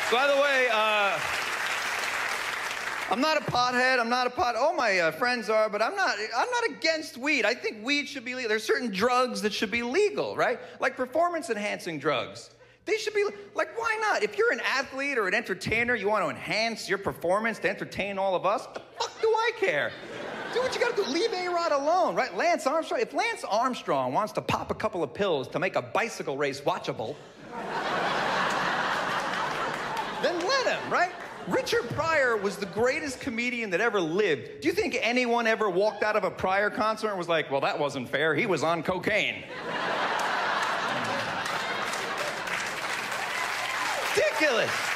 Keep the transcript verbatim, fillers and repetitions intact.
By the way, uh, I'm not a pothead. I'm not a pot. All my uh, friends are, but I'm not. I'm not against weed. I think weed should be legal. There's certain drugs that should be legal, right? Like performance-enhancing drugs. They should be like, why not? If you're an athlete or an entertainer, you want to enhance your performance to entertain all of us. What the fuck do I care? Do what you got to do. Leave A-Rod alone, right? Lance Armstrong. If Lance Armstrong wants to pop a couple of pills to make a bicycle race watchable, then let him, right? Richard Pryor was the greatest comedian that ever lived. Do you think anyone ever walked out of a Pryor concert and was like, well, that wasn't fair. He was on cocaine. Ridiculous.